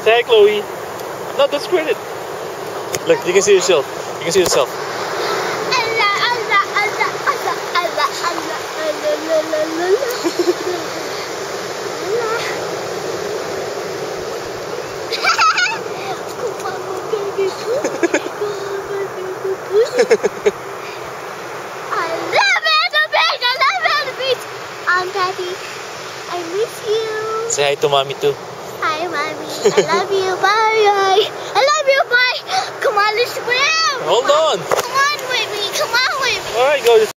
Say hi, Chloe. No, don't squirt it. Look, you can see yourself. You can see yourself. Daddy, I miss you. Say hi to mommy too. Hi, mommy. I love you. Bye. I love you. Bye. Come on, let's swim. Hold on. Come on with me. Come on with me. All right, go.